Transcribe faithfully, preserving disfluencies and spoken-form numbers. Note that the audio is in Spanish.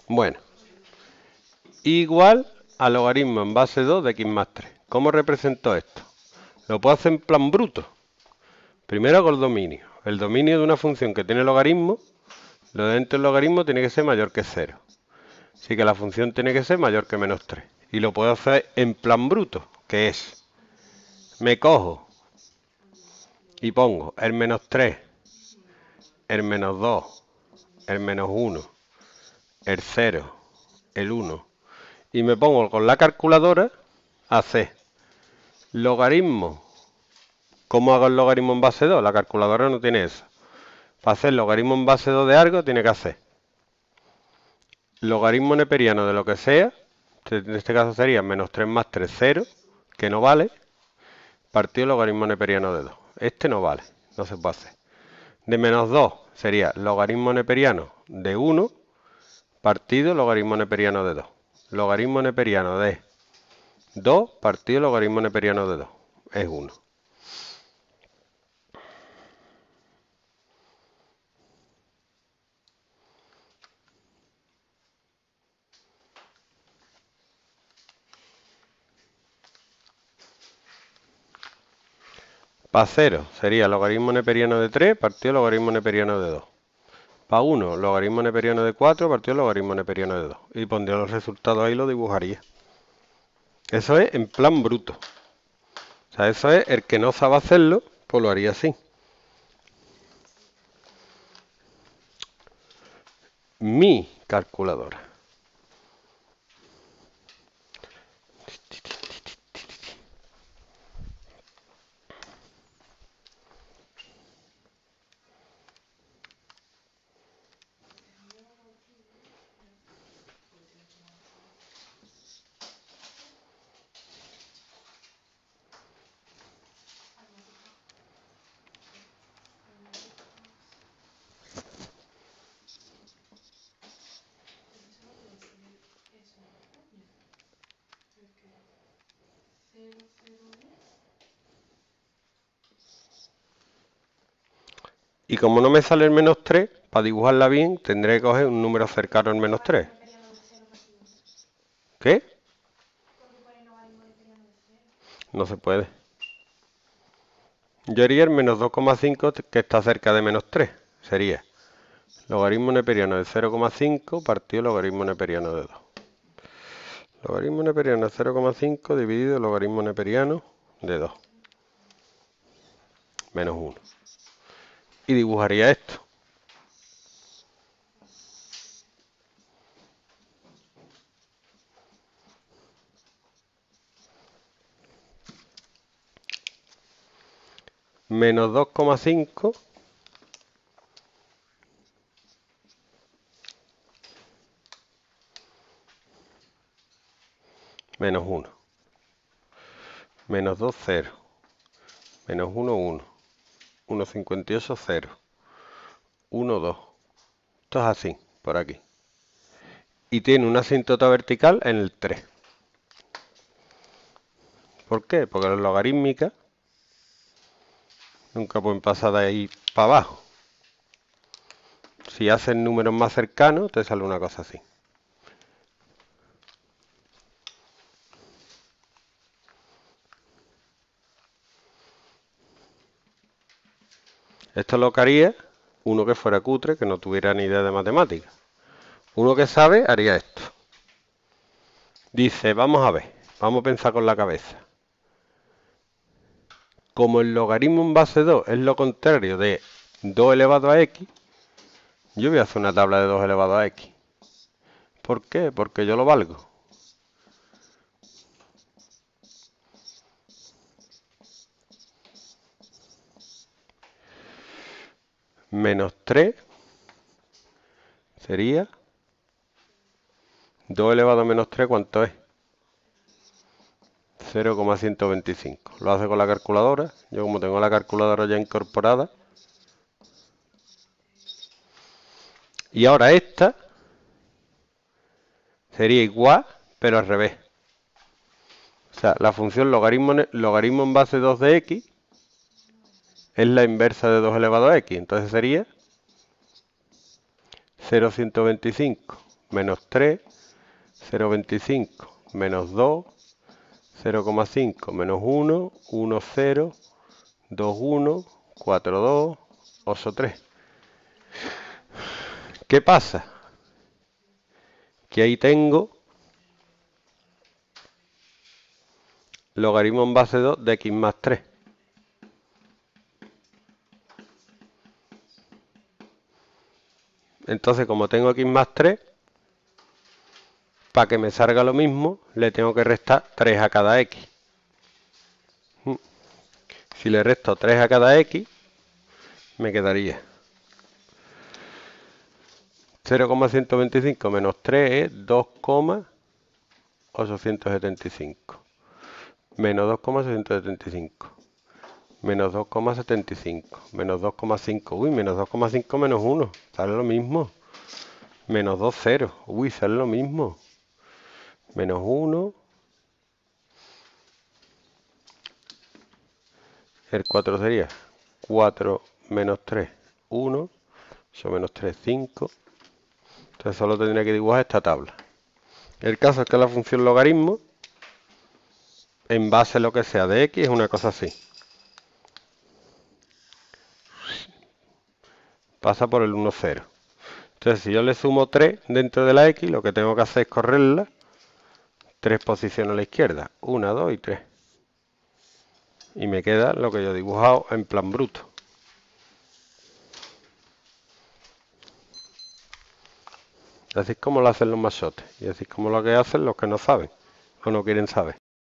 Bueno, igual a logaritmo en base dos de x más tres. ¿Cómo represento esto? Lo puedo hacer en plan bruto. Primero hago el dominio. El dominio de una función que tiene logaritmo, lo de dentro del logaritmo tiene que ser mayor que cero. Así que la función tiene que ser mayor que menos tres. Y lo puedo hacer en plan bruto, que es, me cojo y pongo el menos tres, el menos dos, el menos uno, el cero, el uno. Y me pongo con la calculadora a hacer logaritmo. ¿Cómo hago el logaritmo en base dos? La calculadora no tiene eso. Para hacer logaritmo en base dos de algo, tiene que hacer logaritmo neperiano de lo que sea. En este caso sería menos tres más tres, cero, que no vale, partido logaritmo neperiano de dos. Este no vale, no se puede hacer. De menos dos sería logaritmo neperiano de uno, partido logaritmo neperiano de dos. Logaritmo neperiano de dos, partido logaritmo neperiano de dos. Es uno. Para cero sería logaritmo neperiano de tres, partido logaritmo neperiano de dos. Para uno, logaritmo neperiano de cuatro, partido logaritmo neperiano de dos. Y pondría los resultados ahí y lo dibujaría. Eso es en plan bruto. O sea, eso es el que no sabe hacerlo, pues lo haría así. Mi calculadora. Y como no me sale el menos tres, para dibujarla bien, tendré que coger un número cercano al menos tres. ¿Qué? No se puede. Yo haría el menos dos coma cinco, que está cerca de menos tres. Sería logaritmo neperiano de cero coma cinco partido logaritmo neperiano de dos. Logaritmo neperiano de cero coma cinco dividido logaritmo neperiano de dos. Menos uno. Y dibujaría esto. Menos dos coma cinco menos uno. Menos dos, cero. Menos uno, uno. uno coma cincuenta y ocho, cero. uno, dos. Esto es así, por aquí. Y tiene una asíntota vertical en el tres. ¿Por qué? Porque las logarítmicas nunca pueden pasar de ahí para abajo. Si hacen números más cercanos, te sale una cosa así. Esto lo que haría uno que fuera cutre, que no tuviera ni idea de matemáticas. Uno que sabe haría esto. Dice, vamos a ver, vamos a pensar con la cabeza. Como el logaritmo en base dos es lo contrario de dos elevado a x, yo voy a hacer una tabla de dos elevado a x. ¿Por qué? Porque yo lo valgo. Menos tres sería dos elevado a menos tres, ¿cuánto es? cero coma ciento veinticinco. Lo hace con la calculadora. Yo como tengo la calculadora ya incorporada. Y ahora esta sería igual, pero al revés. O sea, la función logaritmo, logaritmo en base dos de x es la inversa de dos elevado a x. Entonces sería cero coma ciento veinticinco menos tres, cero coma veinticinco, menos dos, cero coma cinco, menos uno, uno, cero, dos, uno, cuatro, dos, ocho, tres. ¿Qué pasa? Que ahí tengo logaritmo en base dos de x más tres. Entonces, como tengo x más tres, para que me salga lo mismo, le tengo que restar tres a cada x. Si le resto tres a cada x, me quedaría cero coma ciento veinticinco menos tres es dos coma ochocientos setenta y cinco. Menos dos coma seiscientos setenta y cinco. Menos dos coma setenta y cinco. Menos dos coma cinco. Uy, menos dos coma cinco menos uno. Sale lo mismo. Menos dos, cero. Uy, sale lo mismo. Menos uno. El cuatro sería cuatro menos tres, uno. ocho menos tres, cinco. Entonces solo tendría que dibujar esta tabla. El caso es que la función logaritmo, en base a lo que sea de x, es una cosa así. Pasa por el uno, cero. Entonces si yo le sumo tres dentro de la x, lo que tengo que hacer es correrla tres posiciones a la izquierda. uno, dos y tres. Y me queda lo que yo he dibujado en plan bruto. Así es como lo hacen los machotes. Y así es como lo que hacen los que no saben o no quieren saber.